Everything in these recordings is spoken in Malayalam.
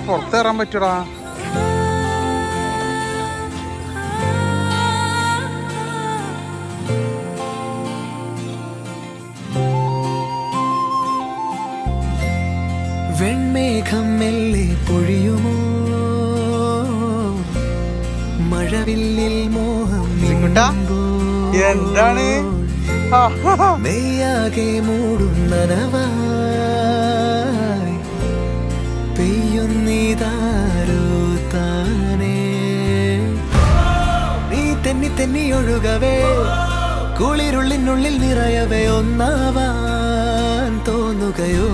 പുറത്തേറാൻ പറ്റൂടാ. വെൺമേഘം മെല്ലെ പൊഴിയുമോ മഴവില്ലിൽ മോഹം എന്താണ് നെയ്യാകെ മൂടുന്നനവായി പെയ്യുന്നിതാരോ താനേ നീ തെന്നി തെന്നി ഒഴുകവേ കുളിരുള്ളിനുള്ളിൽ നിറയവേ ഒന്നാവാൻ തോന്നുകയോ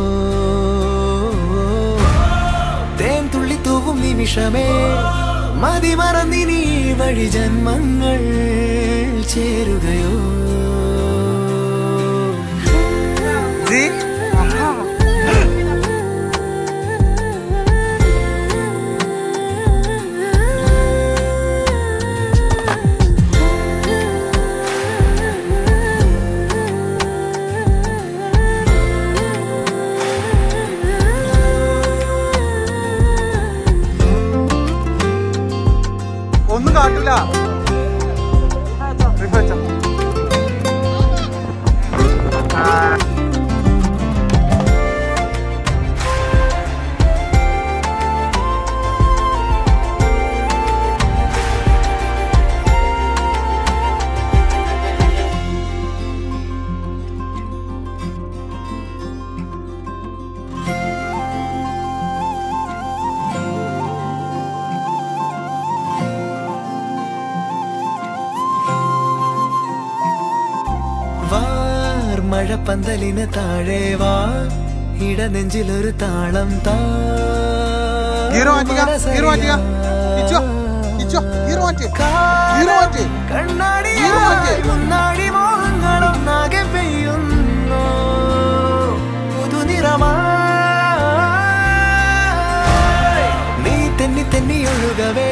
തേൻ തുള്ളി തൂവും നിമിഷമേ മതി മറന്നിനി വഴി ജന്മങ്ങൾ ചേരുകയോ ഒന്നും കാട്ടില്ല. മഴപ്പന്തലിന് താഴെ വാ ഇടനെഞ്ചിലൊരു താളം കണ്ണാടി മോഹങ്ങളൊന്നാകെ പെയ്യുന്നു പുതുനിറമായി നീ തെന്നി തെന്നി ഒഴുകവേ